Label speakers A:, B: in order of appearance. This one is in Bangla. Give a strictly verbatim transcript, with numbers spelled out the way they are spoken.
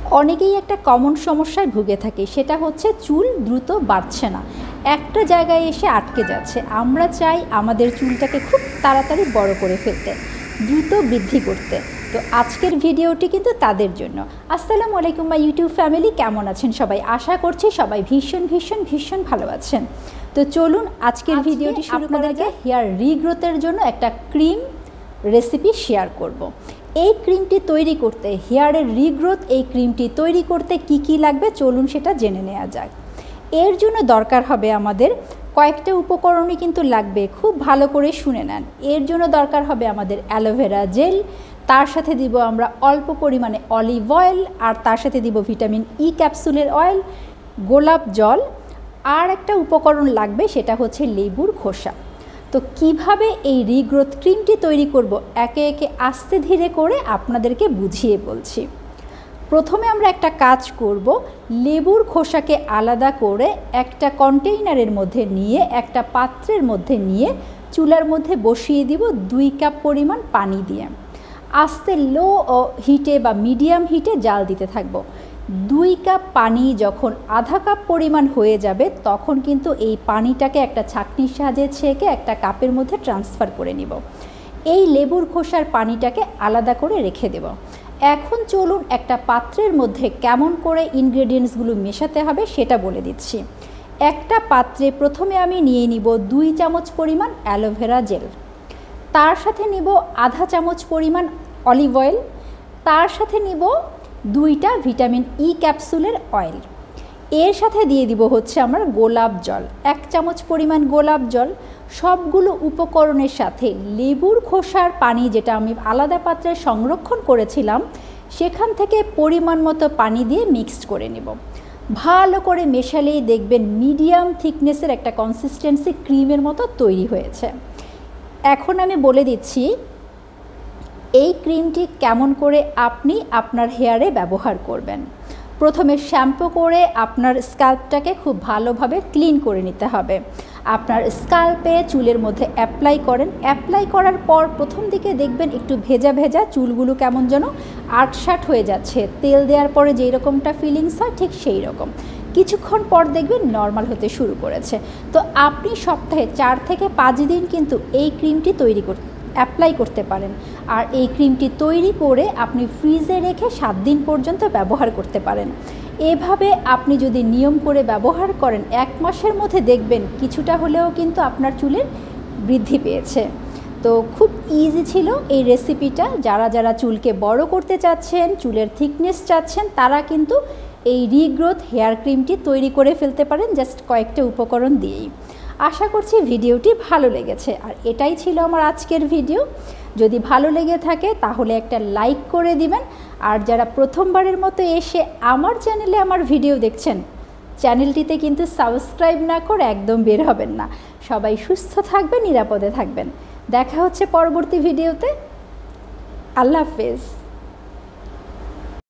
A: অনেকেই একটা কমন সমস্যায় ভুগে থাকে, সেটা হচ্ছে চুল দ্রুত বাড়ছে না, একটা জায়গায় এসে আটকে যাচ্ছে। আমরা চাই আমাদের চুলটাকে খুব তাড়াতাড়ি বড় করে ফেলতে, দ্রুত বৃদ্ধি করতে। তো আজকের ভিডিওটি কিন্তু তাদের জন্য। আসসালামু আলাইকুম মাই ইউটিউব ফ্যামিলি, কেমন আছেন সবাই? আশা করছি সবাই ভীষণ ভীষণ ভীষণ ভালো আছেন। তো চলুন আজকের ভিডিওটি শুরু করা যাক। হেয়ার রিগ্রোথের জন্য একটা ক্রিম রেসিপি শেয়ার করব। এই ক্রিমটি তৈরি করতে, হেয়ারের রিগ্রোথ এই ক্রিমটি তৈরি করতে কি কি লাগবে চলুন সেটা জেনে নেওয়া যাক। এর জন্য দরকার হবে আমাদের কয়েকটা উপকরণই কিন্তু লাগবে, খুব ভালো করে শুনে নেন। এর জন্য দরকার হবে আমাদের অ্যালোভেরা জেল, তার সাথে দিব আমরা অল্প পরিমাণে অলিভ অয়েল, আর তার সাথে দিব ভিটামিন ই ক্যাপসুলের অয়েল, গোলাপ জল, আর একটা উপকরণ লাগবে সেটা হচ্ছে লেবুর খোসা। তো কিভাবে এই রিগ্রোথ ক্রিমটি তৈরি করব একে একে আস্তে ধীরে করে আপনাদেরকে বুঝিয়ে বলছি। প্রথমে আমরা একটা কাজ করব, লেবুর খোসাকে আলাদা করে একটা কন্টেইনারের মধ্যে নিয়ে, একটা পাত্রের মধ্যে নিয়ে চুলার মধ্যে বসিয়ে দিব দুই কাপ পরিমাণ পানি দিয়ে। আস্তে লো হিটে বা মিডিয়াম হিটে জাল দিতে থাকবো। দুই কাপ পানি যখন আধা কাপ পরিমাণ হয়ে যাবে তখন কিন্তু এই পানিটাকে একটা ছাঁকনির সাহায্যে ছেঁকে একটা কাপের মধ্যে ট্রান্সফার করে নিব। এই লেবুর খোসার পানিটাকে আলাদা করে রেখে দেব। এখন চলুন একটা পাত্রের মধ্যে কেমন করে ইনগ্রেডিয়েন্টসগুলো মেশাতে হবে সেটা বলে দিচ্ছি। একটা পাত্রে প্রথমে আমি নিয়ে নিব দুই চামচ পরিমাণ অ্যালোভেরা জেল, তার সাথে নিব আধা চামচ পরিমাণ অলিভ অয়েল, তার সাথে নিব দুইটা ভিটামিন ই ক্যাপসুলের অয়েল, এর সাথে দিয়ে দিব হচ্ছে আমার গোলাপ জল, এক চামচ পরিমাণ গোলাপ জল। সবগুলো উপকরণের সাথে লেবুর খোসার পানি যেটা আমি আলাদা পাত্রে সংরক্ষণ করেছিলাম সেখান থেকে পরিমাণ মতো পানি দিয়ে মিক্সড করে নেব। ভালো করে মেশালেই দেখবেন মিডিয়াম থিকনেসের একটা কনসিস্টেন্সি ক্রিমের মতো তৈরি হয়েছে। এখন আমি বলে দিচ্ছি এই ক্রিমটি কেমন করে আপনি আপনার হেয়ারে ব্যবহার করবেন। প্রথমে শ্যাম্পু করে আপনার স্ক্যাল্পটাকে খুব ভালোভাবে ক্লিন করে নিতে হবে। আপনার স্ক্যাল্পে চুলের মধ্যে অ্যাপ্লাই করেন, অ্যাপ্লাই করার পর প্রথম দিকে দেখবেন একটু ভেজা ভেজা, চুলগুলো কেমন যেন আটসাট হয়ে যাচ্ছে, তেল দেওয়ার পরে যেই রকমটা ফিলিংস হয় ঠিক সেই রকম। কিছুক্ষণ পর দেখবেন নর্মাল হতে শুরু করেছে। তো আপনি সপ্তাহে চার থেকে পাঁচ দিন কিন্তু এই ক্রিমটি তৈরি করতে অ্যাপ্লাই করতে পারেন। আর এই ক্রিমটি তৈরি করে আপনি ফ্রিজে রেখে সাত দিন পর্যন্ত ব্যবহার করতে পারেন। এভাবে আপনি যদি নিয়ম করে ব্যবহার করেন এক মাসের মধ্যে দেখবেন কিছুটা হলেও কিন্তু আপনার চুলের বৃদ্ধি পেয়েছে। তো খুব ইজি ছিল এই রেসিপিটা। যারা যারা চুলকে বড় করতে চাচ্ছেন, চুলের থিকনেস চাচ্ছেন, তারা কিন্তু এই রিগ্রোথ হেয়ার ক্রিমটি তৈরি করে ফেলতে পারেন জাস্ট কয়েকটা উপকরণ দিয়েই। আশা করছি ভিডিওটি ভালো লেগেছে। আর এটাই ছিল আমার আজকের ভিডিও। যদি ভালো লেগে থাকে তাহলে একটা লাইক করে দিবেন। আর যারা প্রথমবারের মতো এসে আমার চ্যানেলে আমার ভিডিও দেখছেন, চ্যানেলটিতে কিন্তু সাবস্ক্রাইব না করে একদম বের হবেন না। সবাই সুস্থ থাকবেন, নিরাপদে থাকবেন। দেখা হচ্ছে পরবর্তী ভিডিওতে। আল্লাহ হাফেজ।